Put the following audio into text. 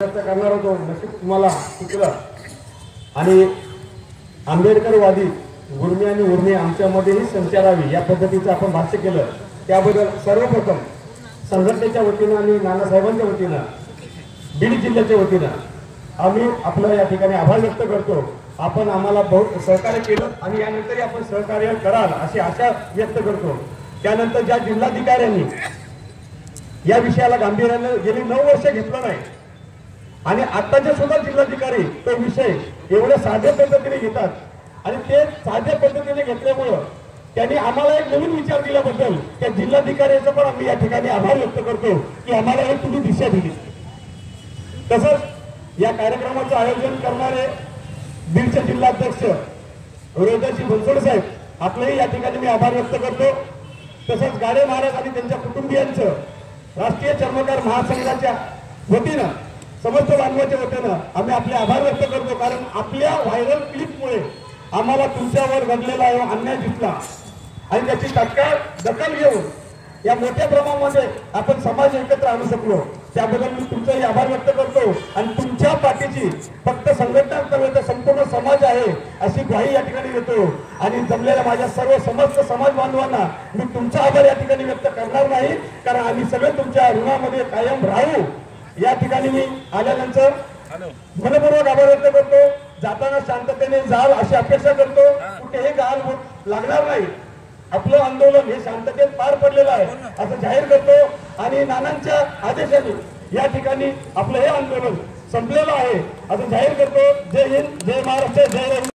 करणार होतो नशीब तुम्हाला चुकलं आणि आंबेडकरवादी गुरमी आणि उर्मी आमच्यामध्येही संचारावी या पद्धतीचं आपण भाष्य केलं। त्याबद्दल सर्वप्रथम संघटनेच्या वतीनं आणि नानासाहेबांच्या वतीनं बीड जिल्ह्याच्या वतीनं आम्ही आपलं या ठिकाणी आभार व्यक्त करतो। आपण आम्हाला बहुत सहकार्य केलं आणि यानंतरही आपण सहकार्य कराल अशी आशा व्यक्त करतो। त्यानंतर ज्या जिल्हाधिकाऱ्यांनी या विषयाला गांभीर्याने गेली 9 वर्ष घेतलं नाही आणि आताचे सुद्धा जिल्हाधिकारी तो विषय एवढ्या साध्या पद्धतीने घेतात आणि ते साध्या पद्धतीने घेतल्यामुळे त्यांनी आम्हाला एक नवीन विचार दिल्याबद्दल त्या जिल्हाधिकाऱ्यांचा पण आम्ही या ठिकाणी आभार व्यक्त करतो की आम्हाला एक तुम्ही दिशा दिली। तसंच या कार्यक्रमाचं आयोजन करणारे बीडचे जिल्हाध्यक्ष रोहिदासजी बनसोड साहेब आपलेही या ठिकाणी मी आभार व्यक्त करतो। तसंच गाडे महाराज आणि त्यांच्या कुटुंबियांचं राष्ट्रीय चर्मकार महासंघाच्या वतीनं समस्त बांधवाच्या वतीनं आम्ही आपले आभार व्यक्त करतो, कारण आपल्या व्हायरल क्लिपमुळे आम्हाला तुमच्यावर घडलेला अन्याय दिसला आणि त्याची तात्काळ दखल घेऊन या मोठ्या प्रमाणामध्ये आपण समाज एकत्र आणू शकलो। त्याबद्दल मी तुमचाही आभार व्यक्त करतो आणि तुमच्या पाठीची फक्त संघटना नव्हे तर संपूर्ण समाज आहे अशी ग्वाही या ठिकाणी देतो आणि जमलेल्या माझ्या सर्व समस्त समाज बांधवांना मी तुमचा आभार या ठिकाणी व्यक्त करणार नाही, कारण आम्ही सगळे तुमच्या ऋणामध्ये कायम राहू। या ठिकाणी मी आल्यानंतर मनपूर्वक आभार व्यक्त करतो। जाताना शांततेने जाल अशी अपेक्षा करतो, कुठेही गाल लागणार नाही। आपलं आंदोलन हे शांततेत पार पडलेलं आहे असं जाहीर करतो आणि नानांच्या आदेशाने या ठिकाणी आपलं हे आंदोलन संपलेलं आहे असं जाहीर करतो। जय हिंद, जय महाराष्ट्र, जय